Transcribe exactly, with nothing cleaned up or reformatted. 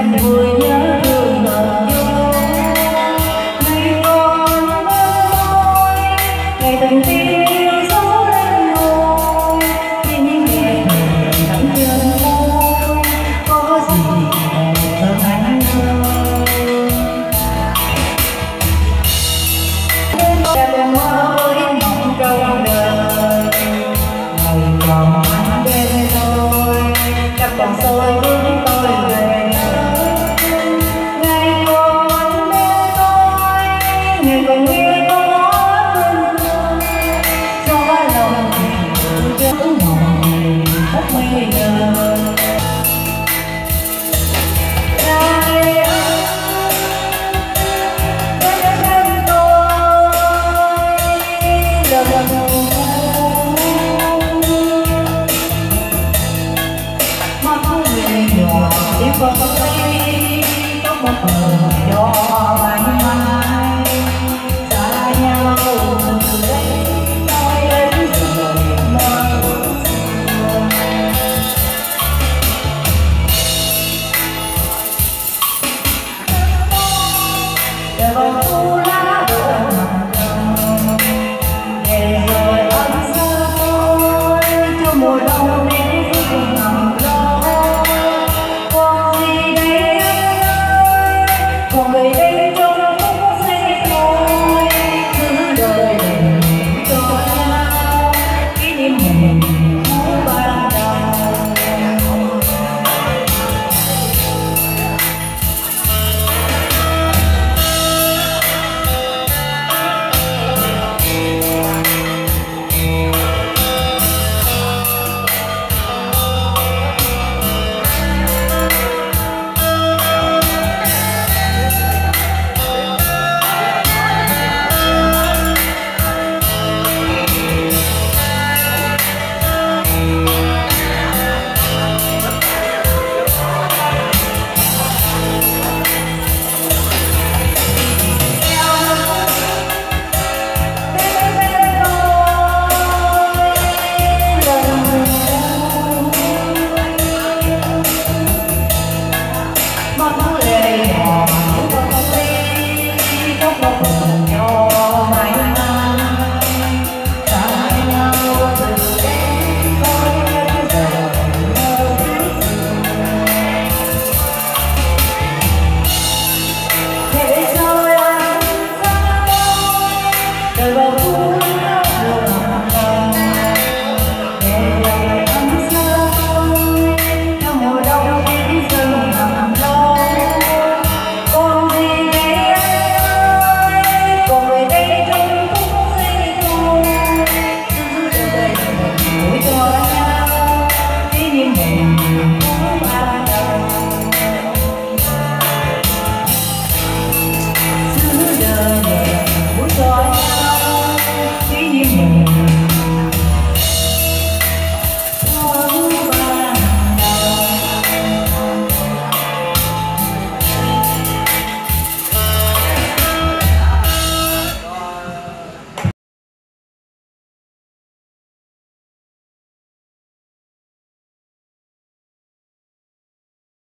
em vui nhớ thương ngờ vô. Ngày còn mơ mỏi, ngày từng tiếng gió lên ngôi, tiếng nhẹ nhàng đắng trên môi, có gì hơn anh ơi. Em mơ với mộng trong đời, ngày còn anh bên tôi, cặp còn soi bước tôi về nơi. Ngày còn anh bên tôi, ngày còn nghe có bên tôi, gió lòng thì chớ mộng bất mây nhờ. Mắt người nhỏ chỉ còn thấy có một bờ